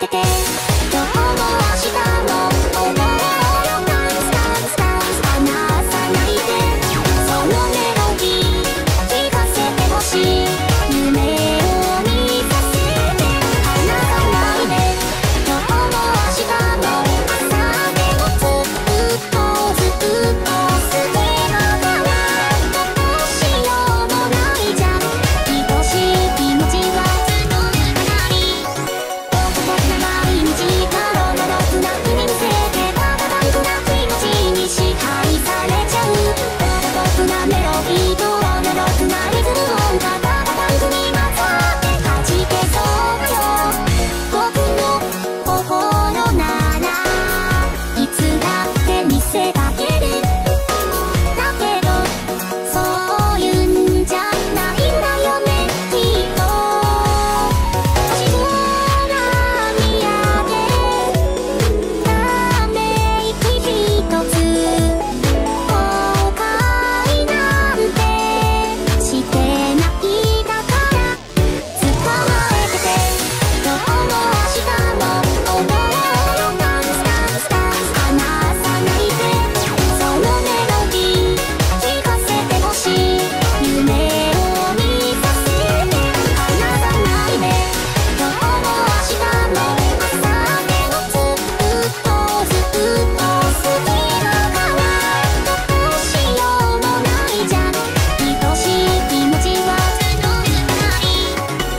てて、今日も明日も思うよダンスダンスダンス離さないで、そのメロディー聞かせてほしい、夢を見させて離さないで、今日も明日も朝でもずっとずっと好きだからどうしようもないじゃん、愛しい気持ちはずっと離り、僕な毎日カロロロクな君にせてバカバンクな気持ちに支配されちゃう、僕なメロディーとロロクなリズム音がバカバンクに混ざって弾けそうだよ、僕の心ならいつだって見せかける、だけどそういうんじゃないんだよねきっと、星空見上げため息ひとつ、後悔なんてしてないだから捕まえてて、今日も明日も思うよダンスダンスダンス離さないで、そのメロディー聞かせてほしい、夢を見させて離さないで、今日も明日も朝でもずっとずっと好きだからどうしようもないじゃん、愛しい気持ちはずっと離り、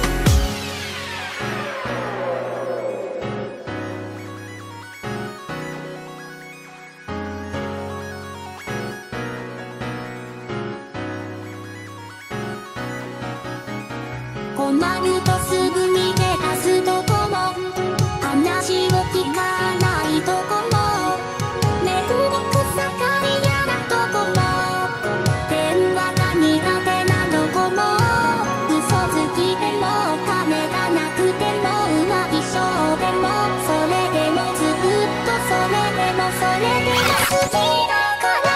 困るとすぐに手出すとこも、話を聞かないとこも、めんどくさがり屋なとこも、電話が苦手なとこも、嘘つきでも金がなくても浮気性でも、それでもずっとそれでもそれでも好きだから、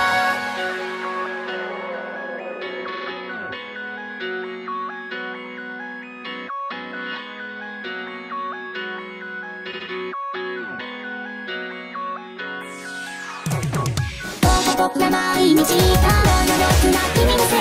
僕な毎日カロロロクな君のせ